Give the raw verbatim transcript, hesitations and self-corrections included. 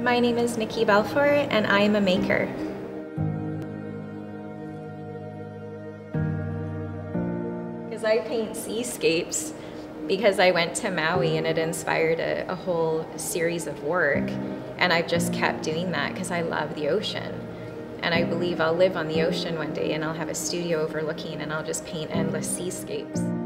My name is Nikki Belfour and I am a maker. Because I paint seascapes because I went to Maui and it inspired a, a whole series of work, and I've just kept doing that because I love the ocean. And I believe I'll live on the ocean one day and I'll have a studio overlooking and I'll just paint endless seascapes.